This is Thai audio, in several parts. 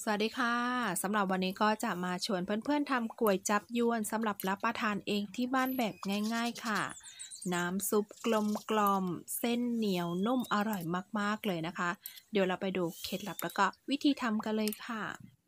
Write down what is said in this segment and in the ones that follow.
สวัสดีค่ะสำหรับวันนี้ก็จะมาชวนเพื่อนๆทำก๋วยจั๊บยวนสำหรับรับประทานเองที่บ้านแบบง่ายๆค่ะน้ำซุปกลมๆเส้นเหนียวนุ่มอร่อยมากๆเลยนะคะเดี๋ยวเราไปดูเคล็ดลับแล้วก็วิธีทำกันเลยค่ะ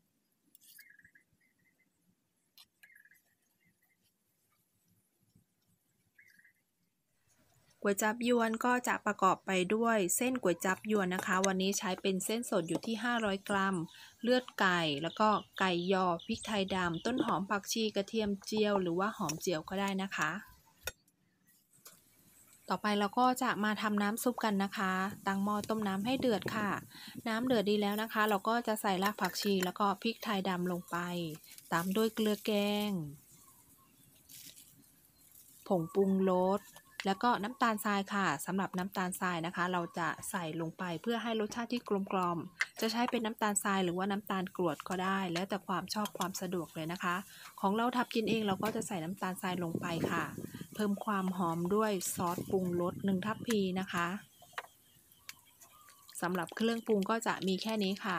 ก๋วยจั๊บยวนก็จะประกอบไปด้วยเส้นก๋วยจั๊บยวนนะคะวันนี้ใช้เป็นเส้นสดอยู่ที่500กรัมเลือดไก่แล้วก็ไก่ยอพริกไทยดำต้นหอมผักชีกระเทียมเจียวหรือว่าหอมเจียวก็ได้นะคะต่อไปเราก็จะมาทำน้ำซุปกันนะคะตั้งหม้อต้มน้ำให้เดือดค่ะน้ำเดือดดีแล้วนะคะเราก็จะใส่รากผักชีแล้วก็พริกไทยดำลงไปตามด้วยเกลือแกงผงปรุงรสแล้วก็น้ำตาลทรายค่ะสำหรับน้ำตาลทรายนะคะเราจะใส่ลงไปเพื่อให้รสชาติที่กลมกล่อมจะใช้เป็นน้ำตาลทรายหรือว่าน้ำตาลกรวดก็ได้แล้วแต่ความชอบความสะดวกเลยนะคะของเราทำกินเองเราก็จะใส่น้ำตาลทรายลงไปค่ะเพิ่มความหอมด้วยซอสปรุงรส1ทัพพีนะคะสำหรับเครื่องปรุงก็จะมีแค่นี้ค่ะ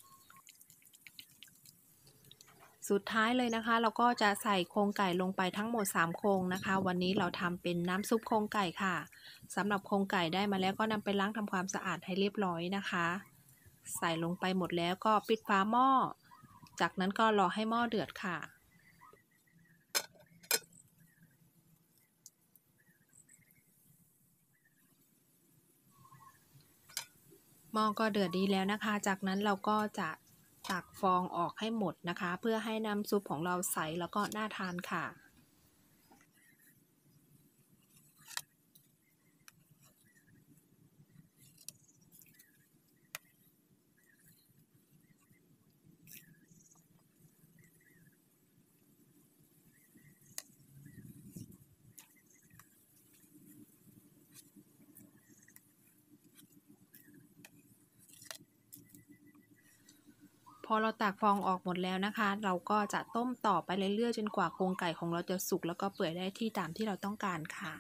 สุดท้ายเลยนะคะเราก็จะใส่โครงไก่ลงไปทั้งหมด3โครงนะคะวันนี้เราทำเป็นน้ำซุปโครงไก่ค่ะสำหรับโครงไก่ได้มาแล้วก็นำไปล้างทำความสะอาดให้เรียบร้อยนะคะใส่ลงไปหมดแล้วก็ปิดฝาหม้อจากนั้นก็รอให้หม้อเดือดค่ะหม้อก็เดือดดีแล้วนะคะจากนั้นเราก็จะตักฟองออกให้หมดนะคะเพื่อให้น้ำซุปของเราใสแล้วก็น่าทานค่ะพอเราตักฟองออกหมดแล้วนะคะเราก็จะต้มต่อไปเรื่อยๆจนกว่าโครงไก่ของเราจะสุกแล้วก็เปื่อยได้ที่ตามที่เราต้องการค่ะ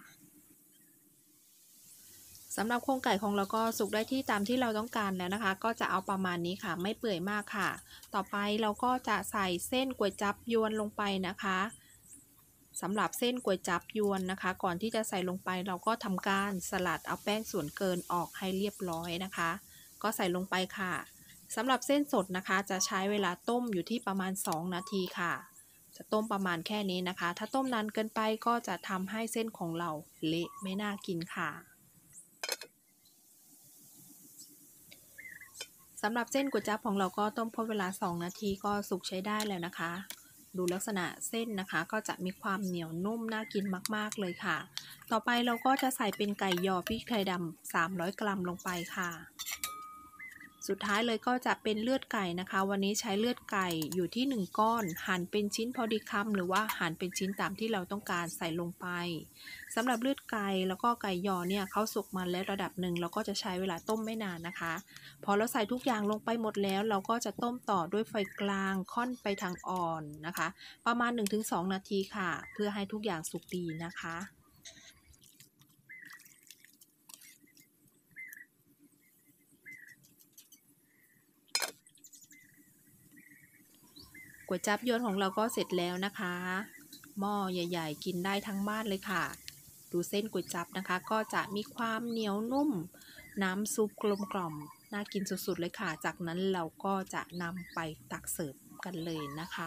สำหรับโครงไก่ของเราก็สุกได้ที่ตามที่เราต้องการแล้วนะคะก็จะเอาประมาณนี้ค่ะไม่เปื่อยมากค่ะต่อไปเราก็จะใส่เส้นก๋วยจั๊บยวนลงไปนะคะสำหรับเส้นก๋วยจั๊บยวนนะคะก่อนที่จะใส่ลงไปเราก็ทำการสลัดเอาแป้งส่วนเกินออกให้เรียบร้อยนะคะก็ใส่ลงไปค่ะสำหรับเส้นสดนะคะจะใช้เวลาต้มอยู่ที่ประมาณ2นาทีค่ะจะต้มประมาณแค่นี้นะคะถ้าต้มนานเกินไปก็จะทำให้เส้นของเราเละไม่น่ากินค่ะสำหรับเส้นก๋วยจั๊บของเราก็ต้มพอเวลา2นาทีก็สุกใช้ได้แล้วนะคะดูลักษณะเส้นนะคะก็จะมีความเหนียวนุ่มน่ากินมากๆเลยค่ะต่อไปเราก็จะใส่เป็นไก่ยอพริกไทยดำ300 กรัมลงไปค่ะสุดท้ายเลยก็จะเป็นเลือดไก่นะคะวันนี้ใช้เลือดไก่อยู่ที่1ก้อนหั่นเป็นชิ้นพอดีคำหรือว่าหั่นเป็นชิ้นตามที่เราต้องการใส่ลงไปสำหรับเลือดไก่แล้วก็ไก่ยอเนี่ยเขาสุกมาแล้วระดับหนึ่งเราก็จะใช้เวลาต้มไม่นานนะคะพอเราใส่ทุกอย่างลงไปหมดแล้วเราก็จะต้มต่อด้วยไฟกลางค่อนไปทางอ่อนนะคะประมาณ 1-2 นาทีค่ะเพื่อให้ทุกอย่างสุกดีนะคะก๋วยจั๊บยวนของเราก็เสร็จแล้วนะคะหม้อใหญ่ๆกินได้ทั้งบ้านเลยค่ะดูเส้นก๋วยจั๊บนะคะก็จะมีความเหนียวนุ่มน้ำซุปกลมกล่อมน่ากินสุดๆเลยค่ะจากนั้นเราก็จะนำไปตักเสิร์ฟกันเลยนะคะ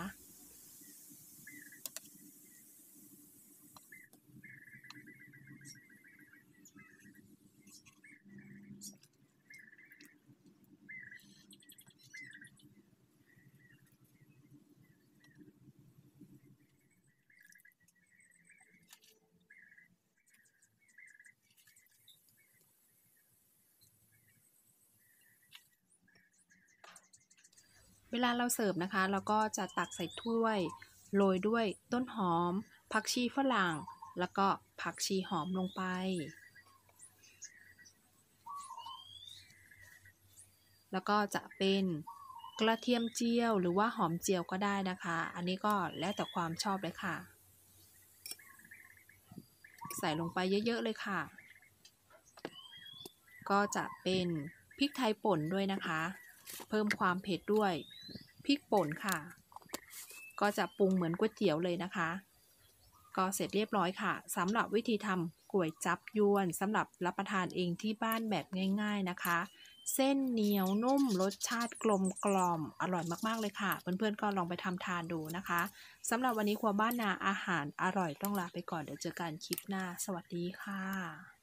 เวลาเราเสิร์ฟนะคะเราก็จะตักใส่ถ้วยโรยด้วยต้นหอมผักชีฝรั่งแล้วก็ผักชีหอมลงไปแล้วก็จะเป็นกระเทียมเจียวหรือว่าหอมเจียวก็ได้นะคะอันนี้ก็แล้วแต่ความชอบเลยค่ะใส่ลงไปเยอะๆเลยค่ะก็จะเป็นพริกไทยป่นด้วยนะคะเพิ่มความเผ็ดด้วยพริกป่นค่ะก็จะปรุงเหมือนก๋วยเตี๋ยวเลยนะคะก็เสร็จเรียบร้อยค่ะสำหรับวิธีทำก๋วยจั๊บยวนสำหรับรับประทานเองที่บ้านแบบง่ายๆนะคะเส้นเหนียวนุ่มรสชาติกลมกล่อมอร่อยมากๆเลยค่ะเพื่อนๆก็ลองไปทำทานดูนะคะสำหรับวันนี้ครัวบ้านนาอาหารอร่อยต้องลาไปก่อนเดี๋ยวเจอกันคลิปหน้าสวัสดีค่ะ